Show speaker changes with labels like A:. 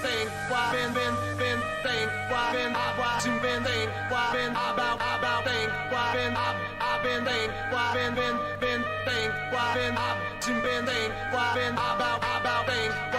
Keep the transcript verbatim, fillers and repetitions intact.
A: think, why been been been think, why been I why to been think, why been about about think, why been I I been think, why been been been think, why been I to been think, why been about about think.